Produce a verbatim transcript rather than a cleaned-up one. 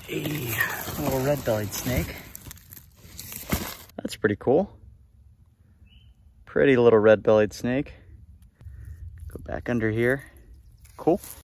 A little red-bellied snake. That's pretty cool. Pretty little red-bellied snake. Go back under here. Cool.